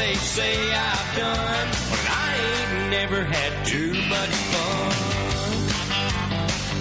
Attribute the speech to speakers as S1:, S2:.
S1: they say I've done, but I ain't never had too much fun.